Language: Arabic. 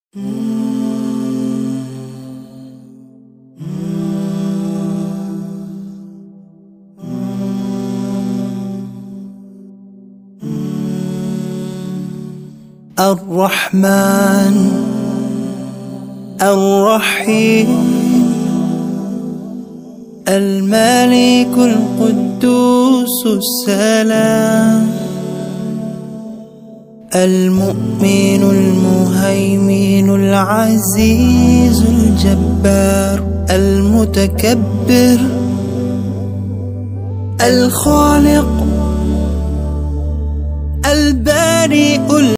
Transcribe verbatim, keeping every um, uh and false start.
الرحمن الرحيم الملك القدوس السلام المؤمن المهيمن العزيز الجبار المتكبر الخالق البارئ